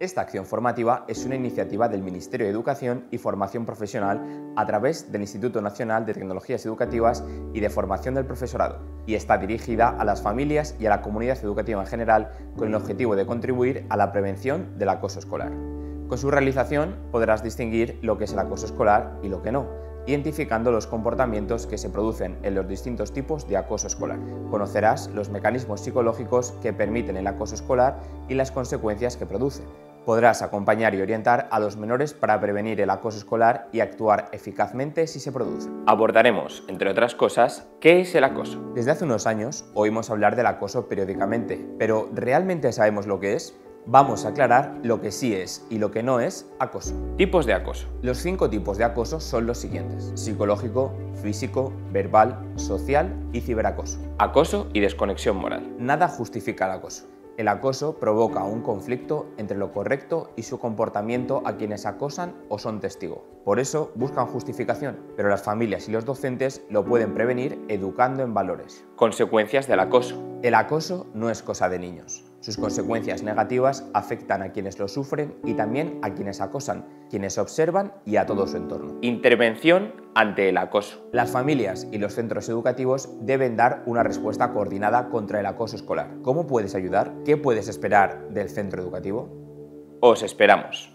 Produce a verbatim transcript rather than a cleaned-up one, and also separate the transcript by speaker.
Speaker 1: Esta acción formativa es una iniciativa del Ministerio de Educación y Formación Profesional a través del Instituto Nacional de Tecnologías Educativas y de Formación del Profesorado, y está dirigida a las familias y a la comunidad educativa en general con el objetivo de contribuir a la prevención del acoso escolar. Con su realización podrás distinguir lo que es el acoso escolar y lo que no, identificando los comportamientos que se producen en los distintos tipos de acoso escolar. Conocerás los mecanismos psicológicos que permiten el acoso escolar y las consecuencias que produce. Podrás acompañar y orientar a los menores para prevenir el acoso escolar y actuar eficazmente si se produce. Abordaremos, entre otras cosas, ¿qué es el acoso? Desde hace unos años oímos hablar del acoso periódicamente, pero ¿realmente sabemos lo que es? Vamos a aclarar lo que sí es y lo que no es acoso. Tipos de acoso. Los cinco tipos de acoso son los siguientes: psicológico, físico, verbal, social y ciberacoso. Acoso y desconexión moral. Nada justifica el acoso. El acoso provoca un conflicto entre lo correcto y su comportamiento a quienes acosan o son testigo. Por eso buscan justificación, pero las familias y los docentes lo pueden prevenir educando en valores. Consecuencias del acoso. El acoso no es cosa de niños. Sus consecuencias negativas afectan a quienes lo sufren y también a quienes acosan, quienes observan y a todo su entorno. Intervención ante el acoso. Las familias y los centros educativos deben dar una respuesta coordinada contra el acoso escolar. ¿Cómo puedes ayudar? ¿Qué puedes esperar del centro educativo? Os esperamos.